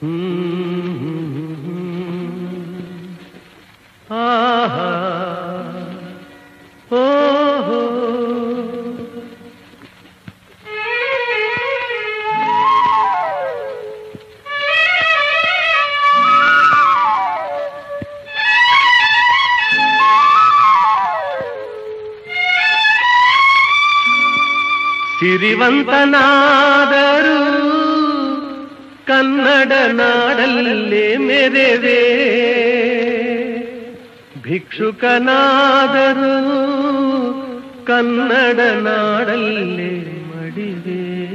ಆಹಾ ಓಹೋ ಸಿರಿವಂತನಾದರೂ ಕನ್ನಡ ನಾಡಲ್ಲೇ ಮೆರೆವೆ, ಭಿಕ್ಷುಕನಾದರೂ ಕನ್ನಡ ನಾಡಲ್ಲೇ ಮಡಿವೆ.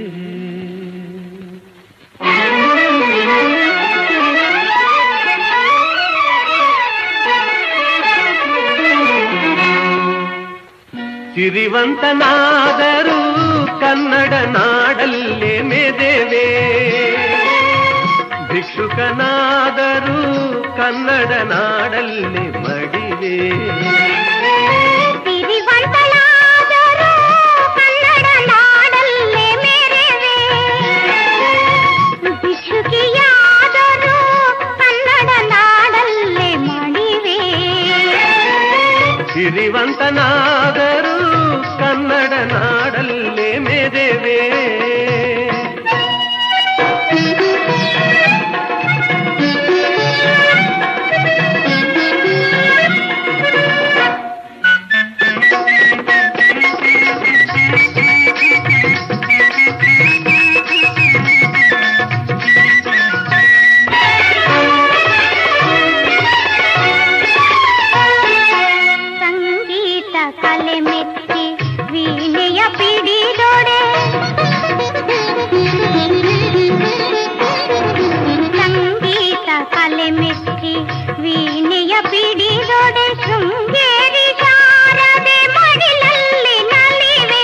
ಸಿರಿವಂತನಾದರೂ ಕನ್ನಡ ನಾಡಲ್ಲೇ ಮೆರೆವೆ, ಭಿಕ್ಷುಕನಾದರೂ ಕನ್ನಡ ನಾಡಲ್ಲೇ ಮಡಿವೆ. ಸಿರಿವಂತನಾದರೂ ಕನ್ನಡ ನಾಡಲ್ಲೇ ಮೆರೆವೆ, ಭಿಕ್ಷುಕಿಯಾದರೂ ಕನ್ನಡ ನಾಡಲ್ಲೇ ಮಡಿವೆ. ಸಿರಿವಂತನಾದರೂ ಕನ್ನಡ ನಾಡಲ್ಲೇ ಮೆರೆವೆ. ಸಂಗೀತ ಕಲೆ ಮೆಚ್ಚಿ ವೀಣೆಯ ಪಿಡಿದೊಡೆ, ಸಂಗೀತ ಕಲೆ ಮೆಚ್ಚಿ ವೀಣೆಯ ಪಿಡಿದೊಡೆ, ಶೃಂಗೇರಿ ಶಾರದೆ ಮಡಿಲಲ್ಲಿ ನಲಿವೆ.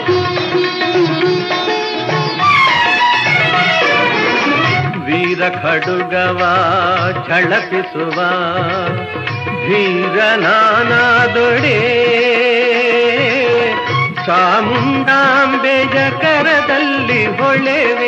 ವೀರ ಖಡುಗವ ಝಳಪಿಸುವ ಧೀರನಾನಾದೊಡೆ, ಚಾಮುಂಡಾಂಬೆಯ ಕರದಲ್ಲಿ ಹೊಳೆವೆ.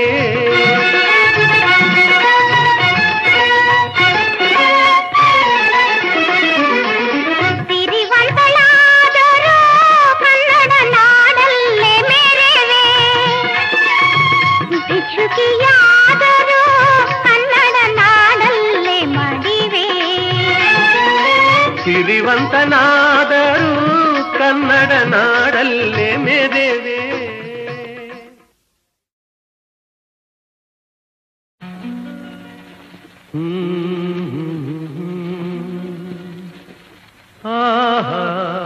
ಸಿರಿವಂತಳಾದರೂ ಕನ್ನಡ ನಾಡಲ್ಲೇ ಮೆರೆವೆ, ಭಿಕ್ಷುಕಿಯಾದರೂ ಕನ್ನಡ ನಾಡಲ್ಲೇ ಮಡಿವೆ. ಸಿರಿವಂತನಾದರೂ ಕನ್ನಡ ನಾಡಲ್ಲೇ ಮೆರೆವೆ. ಆಹಾ